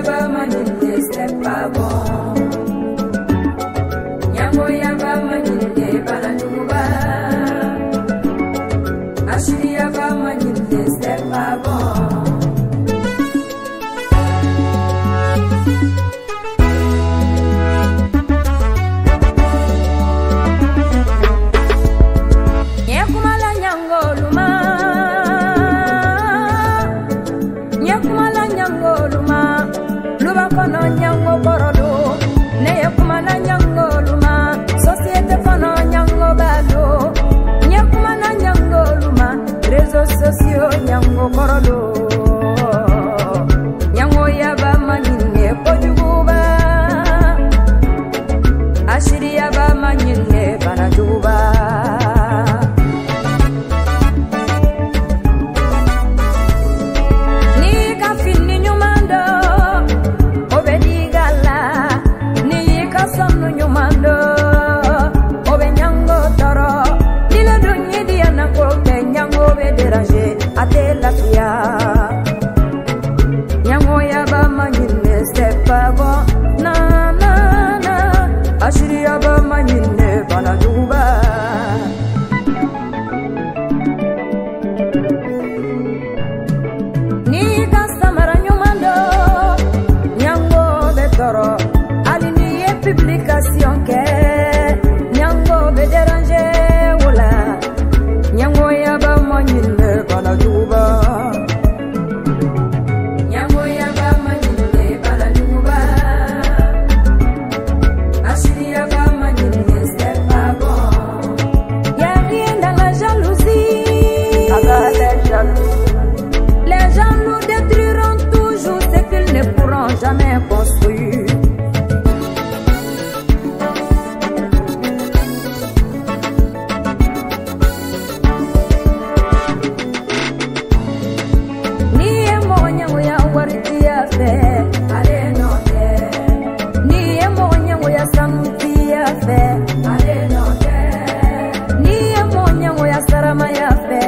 yaba manine, c'est pas bon. Nyango yaba manine, bananuba. Ashiri yaba manine, c'est pas bon. Kono nyango borodo, neye kumana nyango luma, société kono nyango bado, nye kumana nyango luma, réseaux sociaux nyango borodo, nyango yaba manine pojuguba, ashiri yaba manine banajuba. Nyango yaba manine, c'est pas bon. Na na na, ashiri yaba manine banajuba. Ni kasamara nyumando, nyango betoro, aligné publication ke, nyango be déranger wala, nyango yaba manine banajuba. Les gens nous détruiront toujours ce qu'ils ne pourront jamais construire. Ni emonya ya waritia fe, ale note. Ni emonya ya samutia fe, ale note. Ni emonya ya sarama ya fe.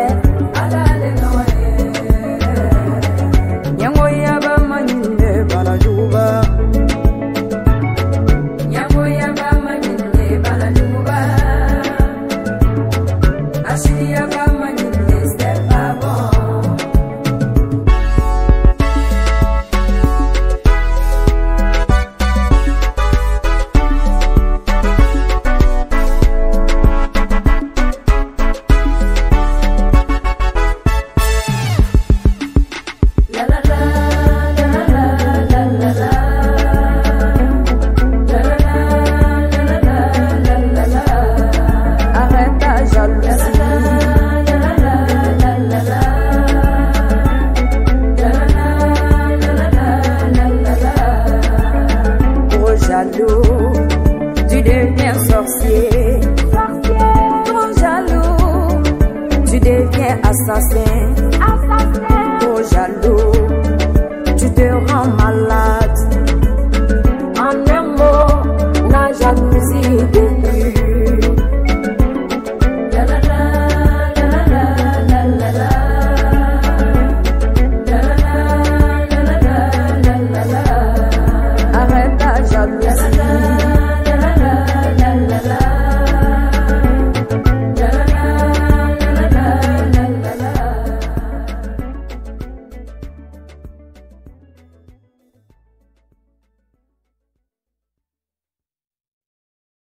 Tu deviens sorcier, trop jaloux, tu deviens assassin.